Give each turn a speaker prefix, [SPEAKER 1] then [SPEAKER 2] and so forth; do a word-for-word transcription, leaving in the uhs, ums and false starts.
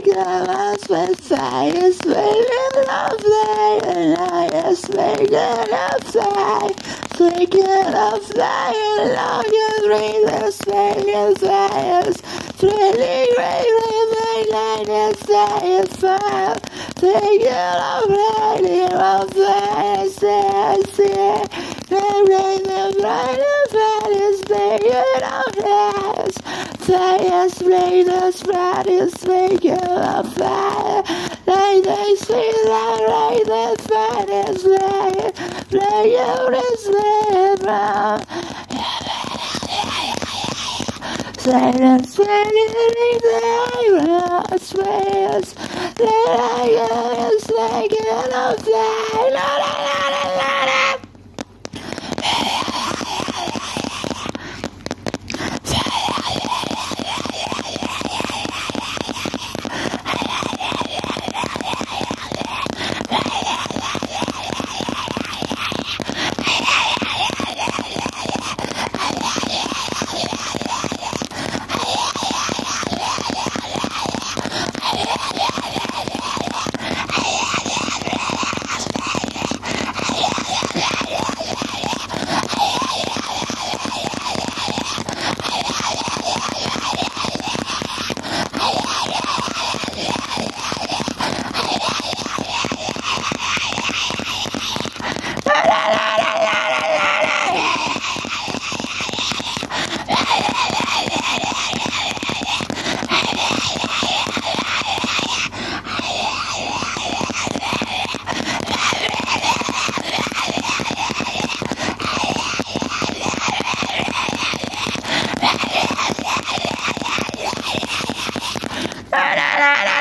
[SPEAKER 1] us with fire, swinging of fire, and I am swinging of fire, swinging of fire, long as reason, swinging fires, thrilling, raving, like is fire, fire, swinging of fire, of fire, say, say, the rain, bright fire, swinging of fire, fire, swinging, spreading, swinging of fire, like they see that rain, the fire is laying, playing is laying round. Swinging, swinging, swinging, swinging, swinging, swinging of fire, la la la la la la. La la la la.